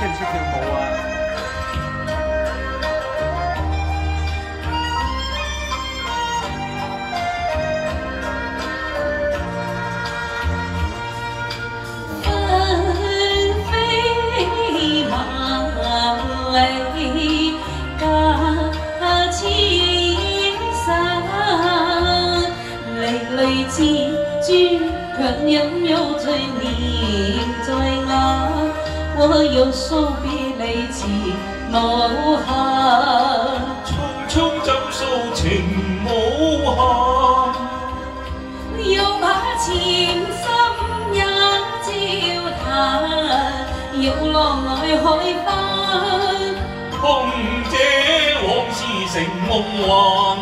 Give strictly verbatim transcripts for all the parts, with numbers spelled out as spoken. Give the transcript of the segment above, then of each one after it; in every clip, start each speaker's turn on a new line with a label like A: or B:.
A: 唔識跳舞啊？
B: 纷飛馬里架千山，淚淚自尊，卻仍有罪念在我。我有數別離詞無限，
C: 匆匆怎訴情無限，
B: 要把前心也照淡，要浪來海翻，
C: 空這往事成夢幻，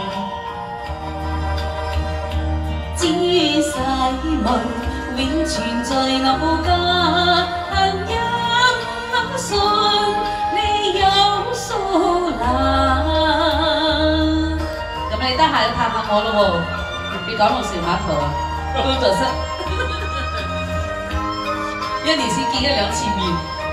B: 只世夢永存在腦間。信你有數難。咁你得閒要探下我咯喎，別講龍船碼頭啊，工作室，一年先見一兩次面。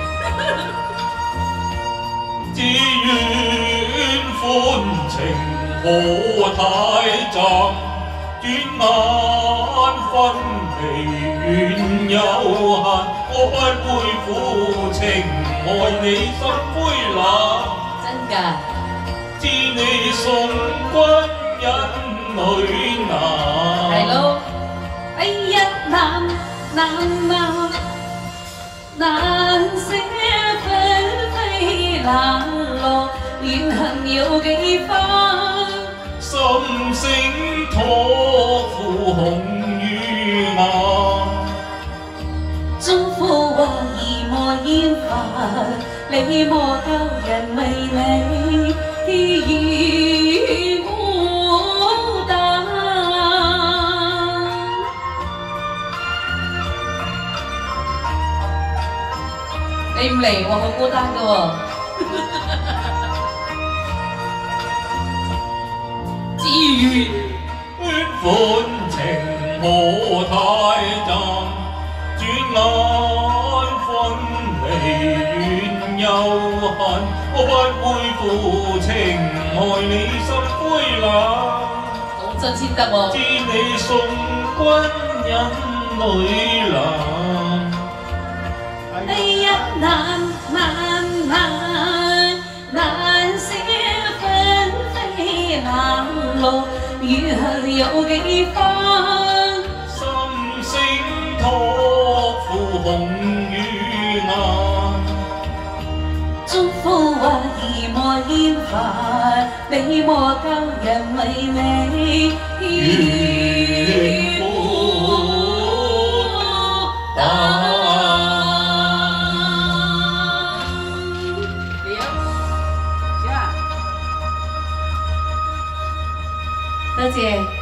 C: 只願歡情何太暫，轉眼分離緣有限，我不會負情。愛你心灰冷，
B: 真㗎？
C: 知你送君引淚難。
B: 係咯。哎呀，難難難難捨紛飛冷落，怨恨有幾番？
C: 心聲託付紅與顏。
B: 祝福話兒莫厭煩，你莫教人為你而孤單。你唔嚟，我好孤單㗎喎。至於
C: 歡情何太暫，轉眼分離緣有限，我不會負情，愛你心灰冷。
B: 講真先得喎。
C: 知你送君引淚難。
B: 哎呀，難難難難捨紛飛冷落，餘恨有幾番？
C: 心聲託付紅與顏。
B: 祝福話兒莫厭煩，你莫教人為你而孤單。多謝。